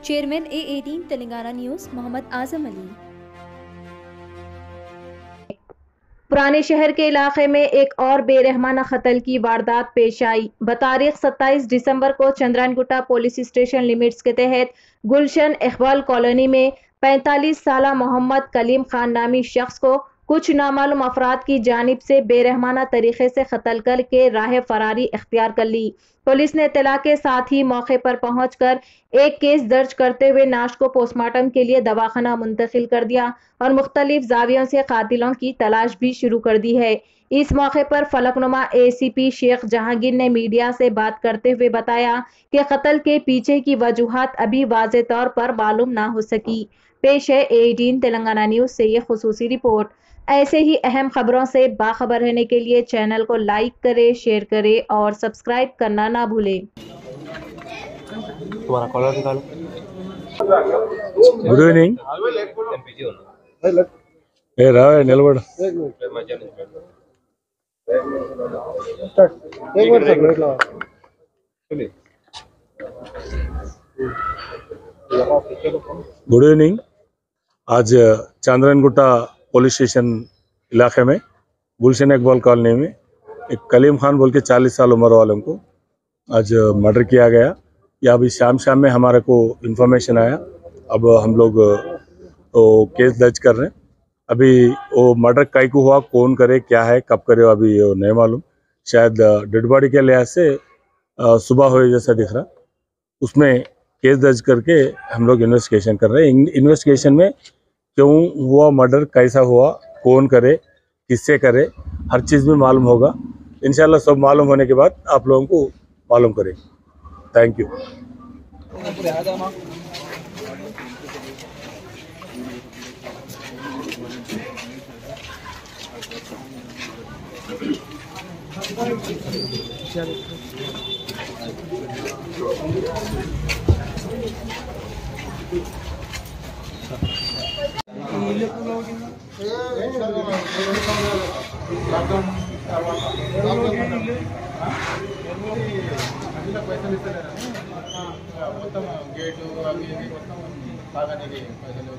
Chairman A18 Telangana news Mohammed Azam Ali. पुराने शहर के इलाके में एक और बेरहमाना कत्ल की वारदात पेश आई। बतारीख 27 दिसंबर को चंद्रायनगुट्टा पुलिस स्टेशन लिमिट्स के तहत गुलशन इकबाल कॉलोनी में 45 साला मोहम्मद कलीम खान नामी शख्स को कुछ नामालूम अफराद की जानिब से बेरहमाना तरीके से कत्ल करके राह फरारी इख्तियार कर ली। पुलिस ने इत्तला के साथ ही मौके पर पहुंचकर एक केस दर्ज करते हुए नाश को पोस्टमार्टम के लिए दवाखाना मुंतकिल कर दिया और मुख्तलिफ जावियों से कातिलों की तलाश भी शुरू कर दी है। इस मौके पर फलकनुमा ACP शेख जहांगीर ने मीडिया से बात करते हुए बताया कि कत्ल के पीछे की वजूहात अभी वाज़े तौर पर मालूम ना हो सकी। पेश है A18 तेलंगाना न्यूज़ से ये खुसूसी रिपोर्ट। ऐसे ही अहम खबरों से बाखबर रहने के लिए चैनल को लाइक करें, शेयर करें और सब्सक्राइब करना ना भूलें। तुम्हारा कॉलर निकालो। गुड इवनिंग रा निलबड़ गुड इवनिंग। आज चंद्रायनगुट्टा पुलिस स्टेशन इलाके में गुलशन इकबाल कॉलोनी में एक कलीम खान बोल के 40 साल उम्र वालों को आज मर्डर किया गया। या अभी शाम में हमारे को इन्फॉर्मेशन आया। अब हम लोग तो केस दर्ज कर रहे हैं। अभी वो मर्डर कई को हुआ, कौन करे, क्या है, कब करे, अभी वो नहीं मालूम। शायद डेड बॉडी के लिहाज से सुबह हुए जैसा दिख रहा। उसमें केस दर्ज करके हम लोग इन्वेस्टिगेशन कर रहे हैं। इन्वेस्टिगेशन में क्यों हुआ मर्डर, कैसा हुआ, कौन करे, किससे करे, हर चीज़ में मालूम होगा। इंशाल्लाह सब मालूम होने के बाद आप लोगों को मालूम करेंगे। Thank you. మొత్తం గేటు అవి ఇవి మొత్తం బాగానే పైసలు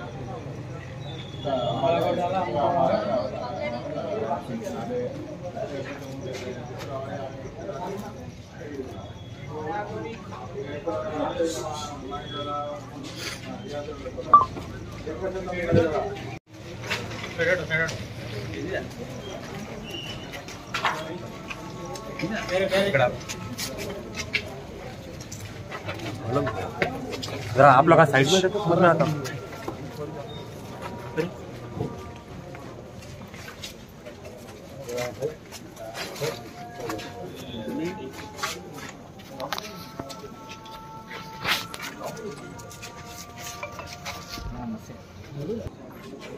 जरा आप लोग साइड में तो समझ में आता।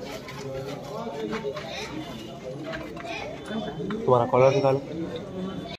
तुम्हारा कॉलर निकालो।